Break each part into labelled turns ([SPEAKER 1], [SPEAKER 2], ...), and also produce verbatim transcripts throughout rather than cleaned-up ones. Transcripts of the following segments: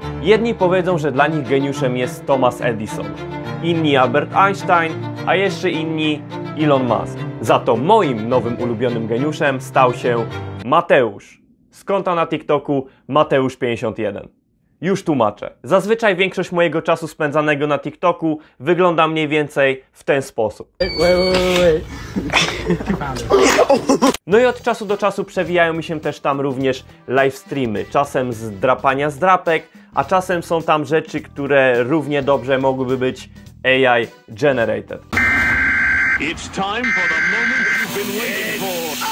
[SPEAKER 1] Jedni powiedzą, że dla nich geniuszem jest Thomas Edison, inni Albert Einstein, a jeszcze inni Elon Musk. Za to moim nowym ulubionym geniuszem stał się Mateusz. Z konta na TikToku Mateusz pięćdziesiąt jeden. Już tłumaczę. Zazwyczaj większość mojego czasu spędzanego na TikToku wygląda mniej więcej w ten sposób. No i od czasu do czasu przewijają mi się też tam również live streamy. Czasem z drapania z drapek, a czasem są tam rzeczy, które równie dobrze mogłyby być A I generated. It's time for the moment you've been waiting for.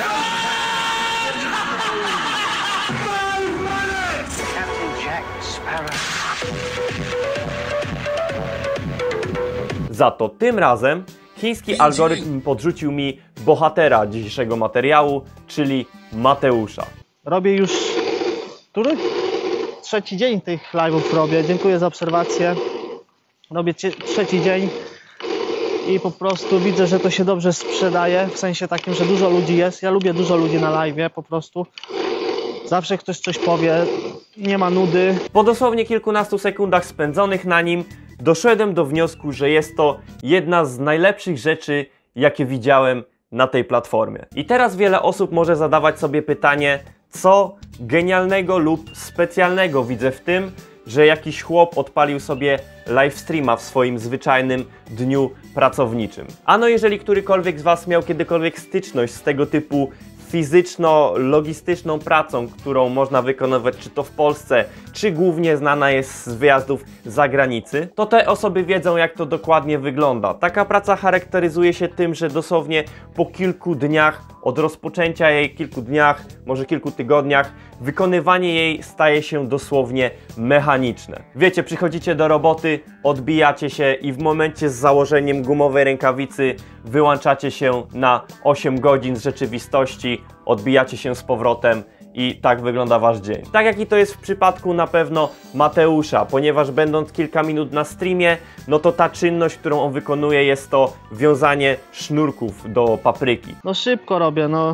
[SPEAKER 1] Za to tym razem chiński algorytm podrzucił mi bohatera dzisiejszego materiału, czyli Mateusza.
[SPEAKER 2] Robię już który? Trzeci dzień tych live'ów robię. Dziękuję za obserwację. Robię trzeci dzień i po prostu widzę, że to się dobrze sprzedaje, w sensie takim, że dużo ludzi jest. Ja lubię dużo ludzi na live'ie po prostu. Zawsze ktoś coś powie, nie ma nudy.
[SPEAKER 1] Po dosłownie kilkunastu sekundach spędzonych na nim doszedłem do wniosku, że jest to jedna z najlepszych rzeczy, jakie widziałem na tej platformie. I teraz wiele osób może zadawać sobie pytanie, co genialnego lub specjalnego widzę w tym, że jakiś chłop odpalił sobie live streama w swoim zwyczajnym dniu pracowniczym. Ano jeżeli którykolwiek z Was miał kiedykolwiek styczność z tego typu fizyczno-logistyczną pracą, którą można wykonywać czy to w Polsce, czy głównie znana jest z wyjazdów z zagranicy, to te osoby wiedzą, jak to dokładnie wygląda. Taka praca charakteryzuje się tym, że dosłownie po kilku dniach od rozpoczęcia jej, kilku dniach, może kilku tygodniach, wykonywanie jej staje się dosłownie mechaniczne. Wiecie, przychodzicie do roboty, odbijacie się i w momencie z założeniem gumowej rękawicy wyłączacie się na osiem godzin z rzeczywistości, odbijacie się z powrotem i tak wygląda Wasz dzień. Tak jak i to jest w przypadku na pewno Mateusza, ponieważ będąc kilka minut na streamie, no to ta czynność, którą on wykonuje, jest to wiązanie sznurków do papryki.
[SPEAKER 2] No szybko robię, no.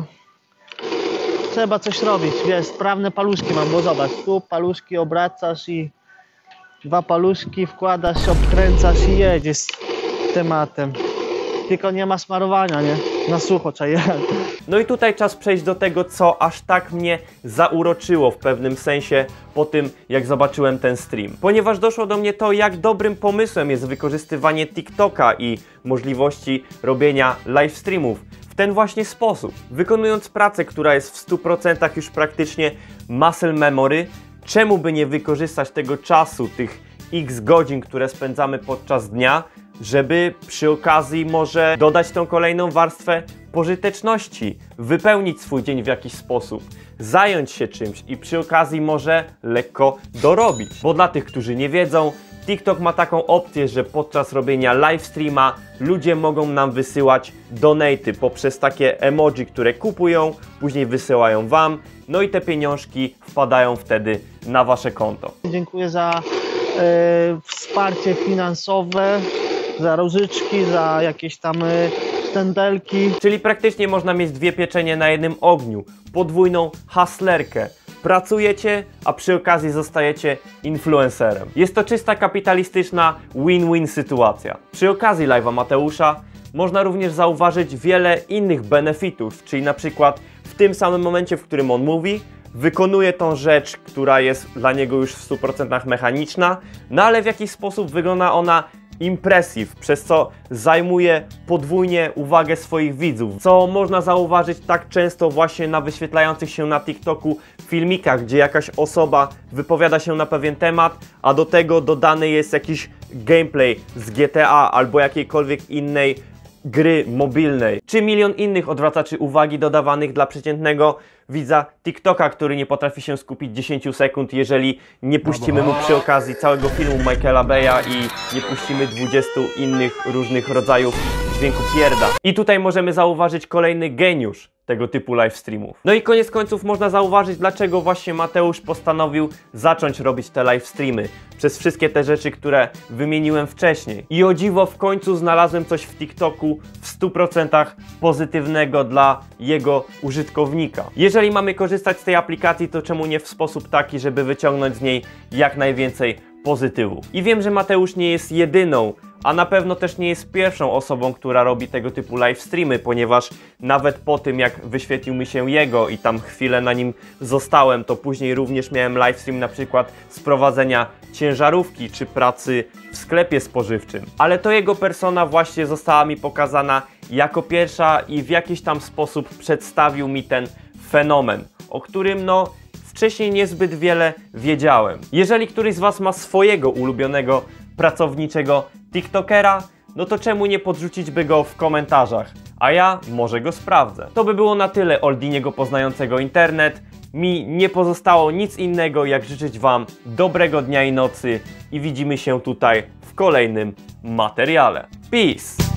[SPEAKER 2] Trzeba coś robić, wiesz, sprawne paluszki mam, bo zobacz, tu paluszki obracasz i dwa paluszki wkładasz, obkręcasz i jedziesz z tematem. Tylko nie ma smarowania, nie? Na sucho trzeba jechać.
[SPEAKER 1] No i tutaj czas przejść do tego, co aż tak mnie zauroczyło w pewnym sensie po tym, jak zobaczyłem ten stream. Ponieważ doszło do mnie to, jak dobrym pomysłem jest wykorzystywanie TikToka i możliwości robienia live streamów w ten właśnie sposób. Wykonując pracę, która jest w stu procentach już praktycznie muscle memory, czemu by nie wykorzystać tego czasu, tych x godzin, które spędzamy podczas dnia, żeby przy okazji może dodać tą kolejną warstwę pożyteczności, wypełnić swój dzień w jakiś sposób, zająć się czymś i przy okazji może lekko dorobić. Bo dla tych, którzy nie wiedzą, TikTok ma taką opcję, że podczas robienia live streama ludzie mogą nam wysyłać donaty poprzez takie emoji, które kupują, później wysyłają Wam, no i te pieniążki wpadają wtedy na Wasze konto.
[SPEAKER 2] Dziękuję za e, wsparcie finansowe, za różyczki, za jakieś tam e, sztendelki.
[SPEAKER 1] Czyli praktycznie można mieć dwie pieczenie na jednym ogniu, podwójną haslerkę. Pracujecie, a przy okazji zostajecie influencerem. Jest to czysta kapitalistyczna win-win sytuacja. Przy okazji live'a Mateusza można również zauważyć wiele innych benefitów, czyli na przykład w tym samym momencie, w którym on mówi, wykonuje tą rzecz, która jest dla niego już w stu procentach mechaniczna, no ale w jakiś sposób wygląda ona impressive, przez co zajmuje podwójnie uwagę swoich widzów, co można zauważyć tak często właśnie na wyświetlających się na TikToku filmikach, gdzie jakaś osoba wypowiada się na pewien temat, a do tego dodany jest jakiś gameplay z G T A albo jakiejkolwiek innej gry mobilnej, czy milion innych odwracaczy uwagi dodawanych dla przeciętnego widza TikToka, który nie potrafi się skupić dziesięć sekund, jeżeli nie puścimy mu przy okazji całego filmu Michaela Beya i nie puścimy dwudziestu innych różnych rodzajów dźwięku pierda. I tutaj możemy zauważyć kolejny geniusz tego typu livestreamów. No i koniec końców można zauważyć, dlaczego właśnie Mateusz postanowił zacząć robić te livestreamy. Przez wszystkie te rzeczy, które wymieniłem wcześniej. I o dziwo w końcu znalazłem coś w TikToku w stu procentach pozytywnego dla jego użytkownika. Jeżeli mamy korzystać z tej aplikacji, to czemu nie w sposób taki, żeby wyciągnąć z niej jak najwięcej pozytywów. I wiem, że Mateusz nie jest jedyną, a na pewno też nie jest pierwszą osobą, która robi tego typu livestreamy, ponieważ nawet po tym, jak wyświetlił mi się jego i tam chwilę na nim zostałem, to później również miałem livestream na przykład z prowadzenia ciężarówki czy pracy w sklepie spożywczym. Ale to jego persona właśnie została mi pokazana jako pierwsza i w jakiś tam sposób przedstawił mi ten fenomen, o którym no wcześniej niezbyt wiele wiedziałem. Jeżeli któryś z Was ma swojego ulubionego pracowniczego TikTokera, no to czemu nie podrzucić by go w komentarzach, a ja może go sprawdzę. To by było na tyle Oldiniego poznającego internet. Mi nie pozostało nic innego, jak życzyć Wam dobrego dnia i nocy i widzimy się tutaj w kolejnym materiale. Peace!